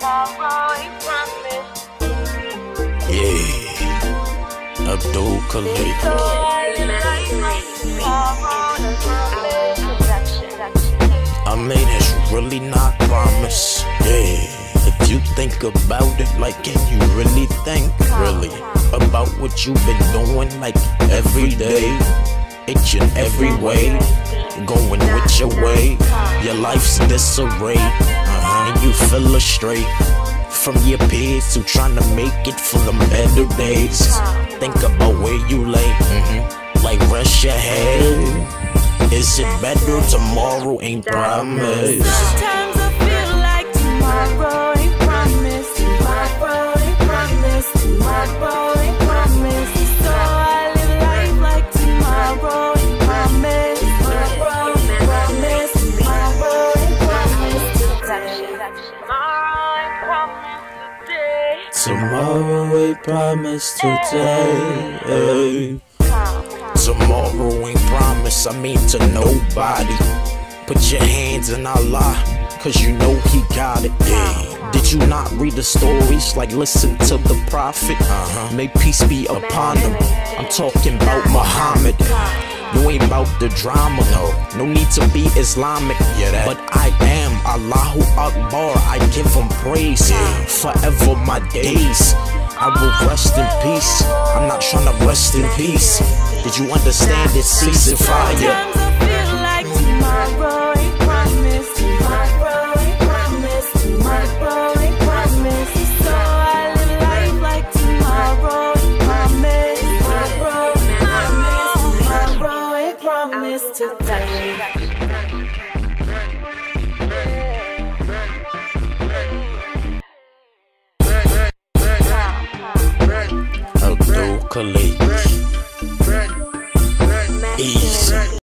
Yeah, Abdul Khalid. I mean, it's really not promise. Yeah, if you think about it, like, can you really think really about what you've been doing, like, every day, each and every way, going with your way, your life's disarray, and you feel astray from your peers who tryna make it for them better days. Think about where you lay, like rest your head. Is it better? Tomorrow ain't promised. Sometimes I feel like tomorrow ain't promised. Tomorrow ain't promised. Tomorrow ain't promised. So I live life like tomorrow ain't promised. Tomorrow ain't promised. Tomorrow ain't promised. Tomorrow ain't promised today. Tomorrow ain't promised, I mean to nobody. Put your hands in Allah, cause you know He got it. Yeah. Did you not read the stories? Like, listen to the Prophet. May peace be upon him. I'm talking about Muhammad. You ain't about the drama, no need to be Islamic. But I am Allahu Akbar, I give Him praise. Forever my days, I will rest in peace. I'm not trying to rest in peace. Did you understand this? Ceasing fire. Sometimes I feel like tomorrow ain't promised. Tomorrow ain't promised. Tomorrow ain't promised. So I live life like tomorrow ain't promised. Tomorrow ain't promised. Tomorrow ain't promised today. Abdul Khalid. Easy.